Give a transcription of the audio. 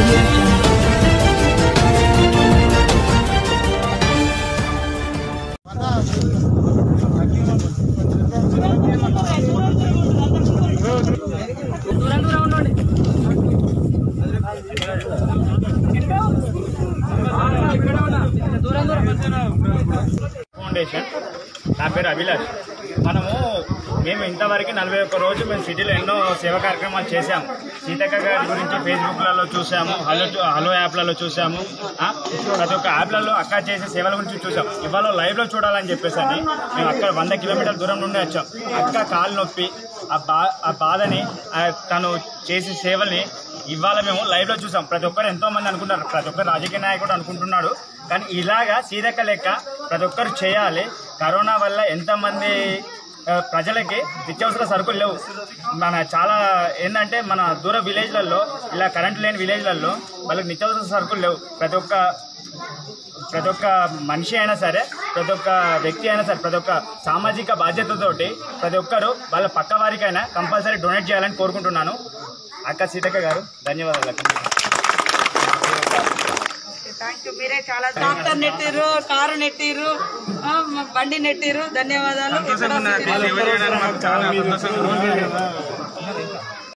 Foundation నా పేరు అభిలాష్. మేము ఇంతవరకు 41 రోజు మేము సిటీలో ఎన్నో సేవా కార్యక్రమాలు చేశాము. సీతక్క గారి గురించి ఫేస్బుక్లలో చూసాము, హలో యాప్లలో చూసాము, ప్రతి ఒక్క యాప్లలో అక్క చేసే సేవల గురించి చూసాం. ఇవాళ లైవ్లో చూడాలని చెప్పేసి మేము అక్కడ 100 కిలోమీటర్ల దూరం నుండి వచ్చాం. అక్క కాలు నొప్పి ఆ బాధని తను చేసే సేవల్ని ఇవాళ మేము లైవ్లో చూసాం. ప్రతి ఒక్కరు ఎంతోమంది అనుకుంటారు, ప్రతి ఒక్కరు రాజకీయ నాయకుడు అనుకుంటున్నాడు, కానీ ఇలాగా సీతక్క లెక్క ప్రతి ఒక్కరు చేయాలి. కరోనా వల్ల ఎంతమంది ప్రజలకి నిత్యావసర సరుకులు లేవు. చాలా ఏంటంటే మన దూర విలేజ్లలో, ఇలా కరెంటు లేని విలేజ్లలో వాళ్ళకి నిత్యావసర సరుకులు లేవు. ప్రతి ఒక్క మనిషి అయినా సరే, ప్రతి ఒక్క వ్యక్తి అయినా సరే, ప్రతి ఒక్క సామాజిక బాధ్యతతోటి ప్రతి ఒక్కరు వాళ్ళ పక్క వారికైనా కంపల్సరీ డొనేట్ చేయాలని కోరుకుంటున్నాను. అక్క సీతక్క గారు ధన్యవాదాలు. మీరే చాలా ట్రాక్టర్ నెట్టిరు, కారు నెట్టిరు, బండి నెట్టిరు. ధన్యవాదాలు.